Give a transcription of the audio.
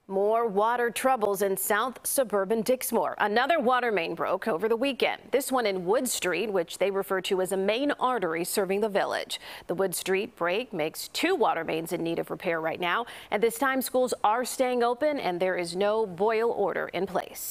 More water troubles in south suburban Dixmoor. Another water main broke over the weekend. This one in Wood Street, which they refer to as a main artery serving the village. The Wood Street break makes two water mains in need of repair right now. At this time, schools are staying open and there is no boil order in place.